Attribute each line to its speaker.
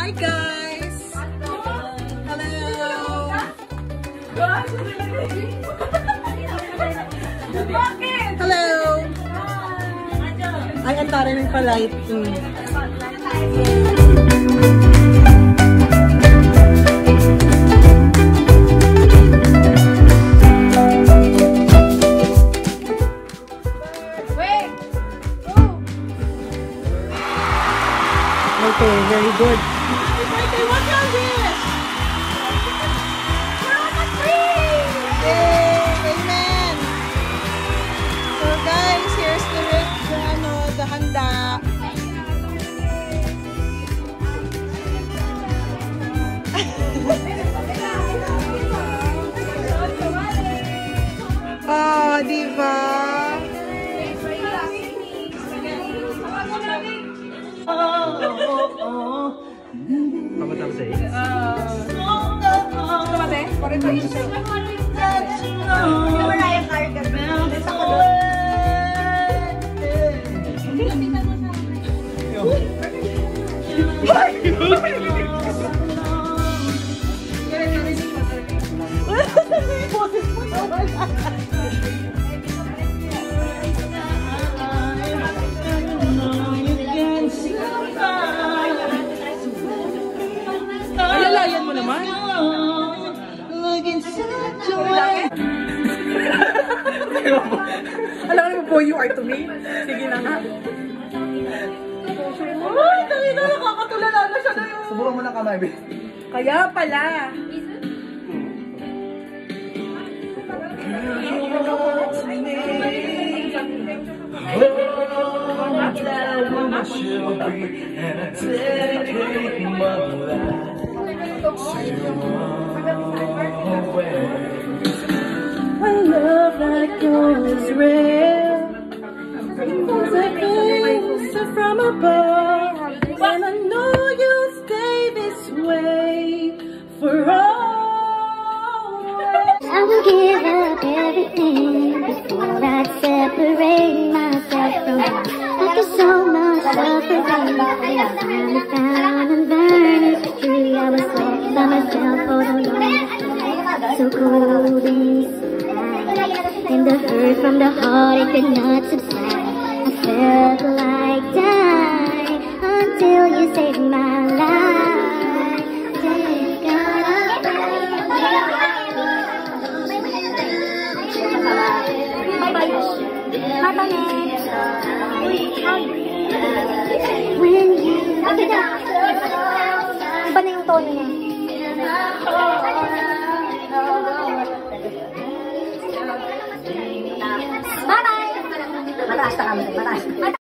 Speaker 1: Hi guys! Hello! Hello! Ay, ang taray ng palight. Okay, very good. Happy birthday! What's your wish? We're on the tree! Yay! Amen! So guys, here's the handa. Oh, diba?
Speaker 2: Apa tapos eh?
Speaker 1: Gusto ba, be? Por ito issue. Yung Mariah Carey ka. Sa ko doon. Alalayan mo naman. Alam mo po, you are to me. Sige na nga. Ay, dali na, nakakatulala na siya na yun.
Speaker 2: Subukan mo ng kamay, babe.
Speaker 1: Kaya pala.
Speaker 3: A love that goes real, like things from above, and I know you'll stay this way for always. I will give up everything before I separate myself from you. After so much suffering, I finally found and learned it's true. I was lost by myself for the longest time, so cold inside, and the hurt from the heart, it could not subside. I felt like dying until you saved my life. Thank God. When you iba na yung tono niya. Bye-bye! Mataas na kami. Mataas.